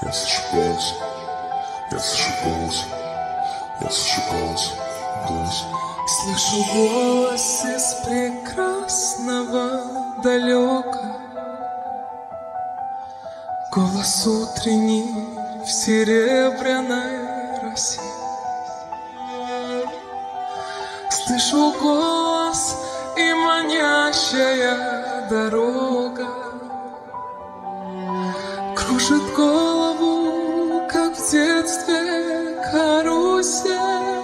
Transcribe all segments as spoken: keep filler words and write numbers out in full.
Я слышу голос, я слышу голос, я слышу голос, голос. Слышу голос из прекрасного далека, голос утренний в серебряной росе. Слышу голос и манящая дорога кружит голову, как в детстве карусель.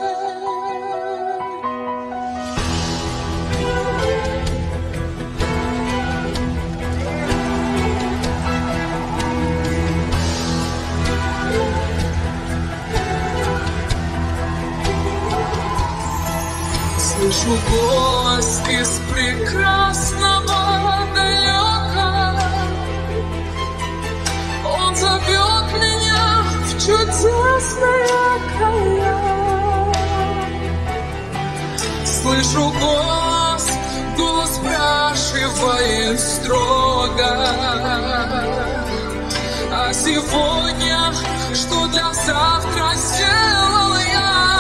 Слышу голос из прекрасного далека, он зовет меня в чудесные края. Слышу голос, голос спрашивает строго: а сегодня что для завтра сделал я?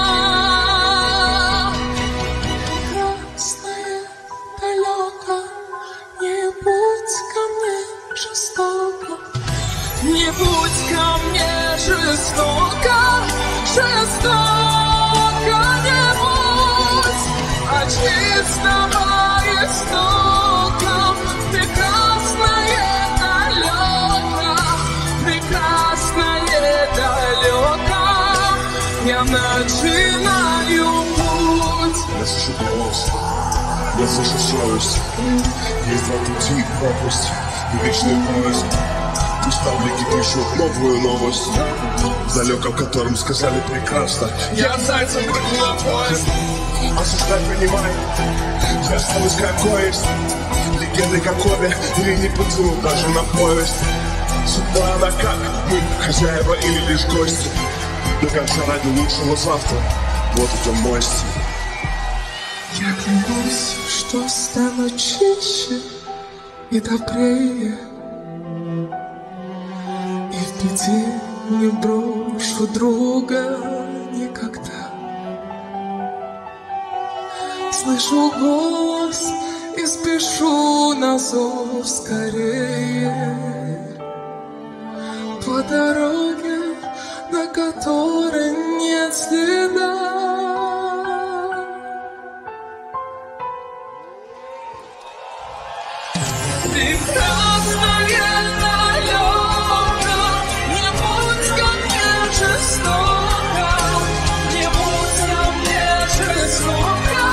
Не будь ко мне жестоко, жестоко не будь, а чистого истоком прекрасное далеко, прекрасное далеко, я начинаю путь. Я слышу голос, я слышу совесть, есть два пути, пропасть и вечный поиск. Пусть паблики пишут новую новость, в далеком котором сказали прекрасно. Я зайцем прыгну на поезд. Осуждай, принимай, я останусь какой есть. Легенды как обе, или не потяну даже на поезд. Судьба она как, мы хозяева или лишь гости. До конца ради лучшего завтра, вот это мой стиль. Я клянусь, что стану чище и добрее, и в беде не брошу друга никогда. Слышу голос и спешу на зов скорее, по дороге, на которой нет следа. Прекрасное далеко, не будь ко мне жестоко, не будь ко мне жестоко,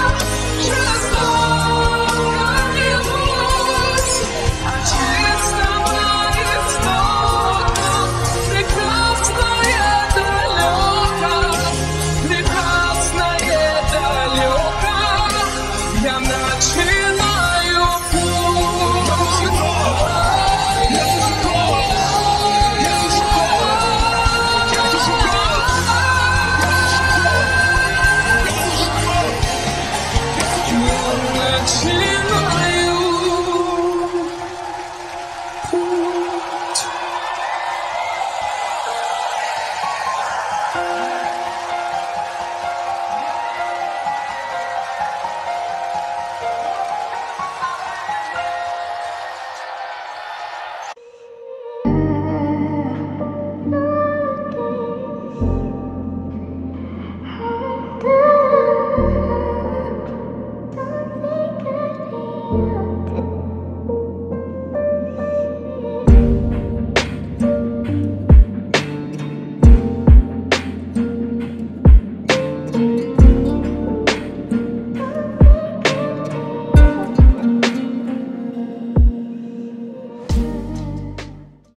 жестоко не будь, а чистого истока прекрасное далеко, прекрасное далеко, я начинаю путь. Thank you.